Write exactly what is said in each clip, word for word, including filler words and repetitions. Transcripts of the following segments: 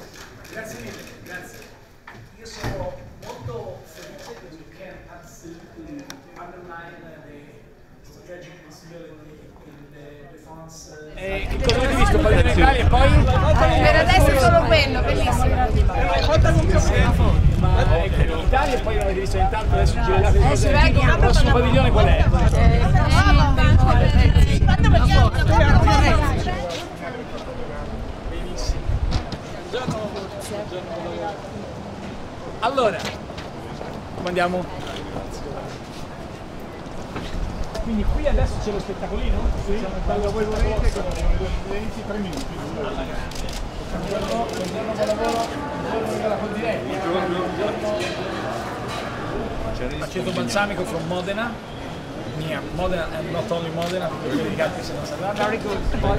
Grazie mille, grazie. Io sono molto felice che you can absolutely underline the strategic possibility in the defense. E che cosa avete visto? Poi dell'Italia e poi? Per adesso è solo quello, bellissimo. Ma ecco, l'Italia e poi non avete visto nient'altro, adesso ci vedete cose. Il prossimo padiglione qual è? Benissimo. Allora, come andiamo? Quindi qui adesso c'è lo spettacolino? Sì, quando voi volete, venti tre minuti. Buongiorno, buongiorno, buon lavoro, buongiorno dalla Coldiretti. Aceto balsamico from Modena. Near Modena and not only Modena, perché quelli che se non sapevate. Very good.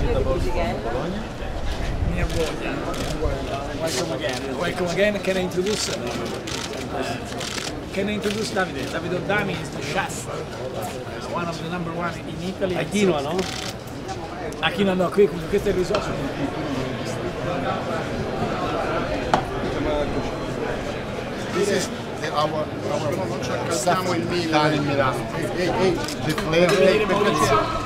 Near Bologna. Welcome again. Welcome again. Can I introduce? Can I introduce Davide? Davide Oddami is the chef. One of the number one in Italy. Aquino, no? Aquino no, qui questo è il risotto. This is the, our our cerchiamo il Milan, il Milano. Ehi, ehi, the flavor.